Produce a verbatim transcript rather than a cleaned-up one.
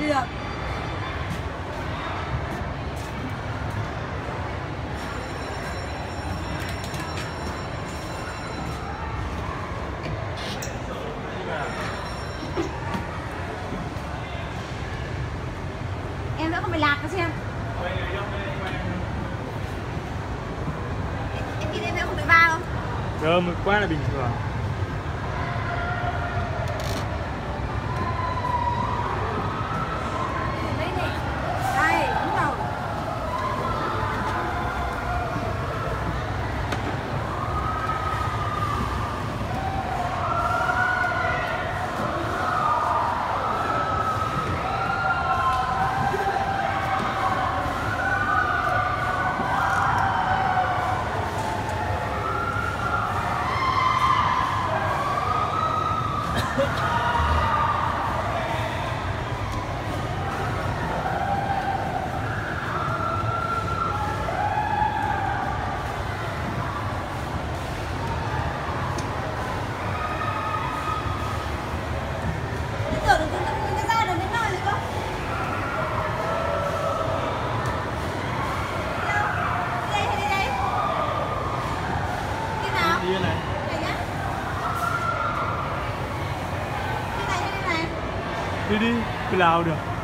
được. Em đã không bị lạc nữa xem. Em nhìn em đã không bị va không? Được, mực quá là bình thường. Đây này. Đây, đúng rồi. Tưởng được cái ra được đến nơi rồi cơ. Đâu? Đi đây hay đi đây? Đi nào? Đi này. Đây nhá. Đi này hay đi này? Đi đi, đi nào được.